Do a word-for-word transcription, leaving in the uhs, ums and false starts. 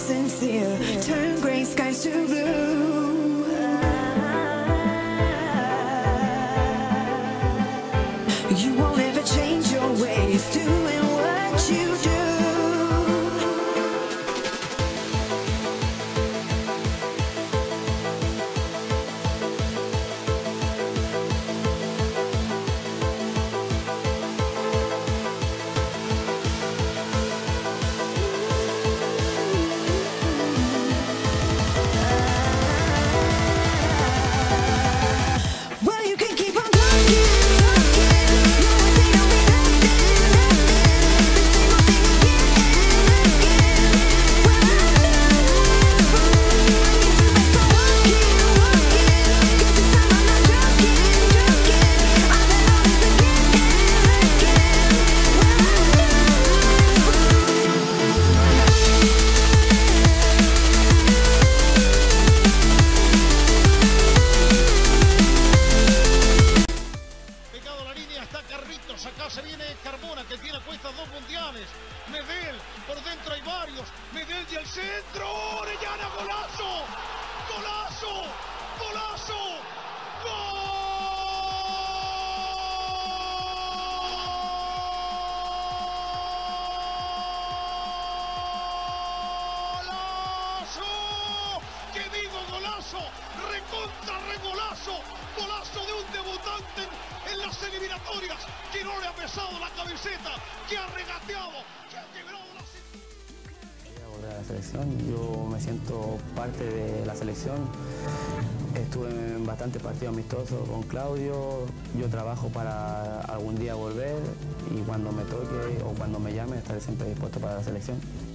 sincere, turn gray skies to blue. You won't ever change your ways, doing what you do. Acá se viene Carmona, que tiene puestas dos mundiales. Medel, por dentro hay varios. Medel y el centro. Orellana, golazo. Golazo. Golazo. ¡Golazo! ¿Qué digo golazo? Recontra regolazo. Golazo de un debutante en las eliminatorias, que no le ha pesado la camiseta, que ha regateado, que ha quebrado la cintura. Voy a volver a la selección, yo me siento parte de la selección. Estuve en bastantes partidos amistosos con Claudio, yo trabajo para algún día volver y cuando me toque o cuando me llame estaré siempre dispuesto para la selección.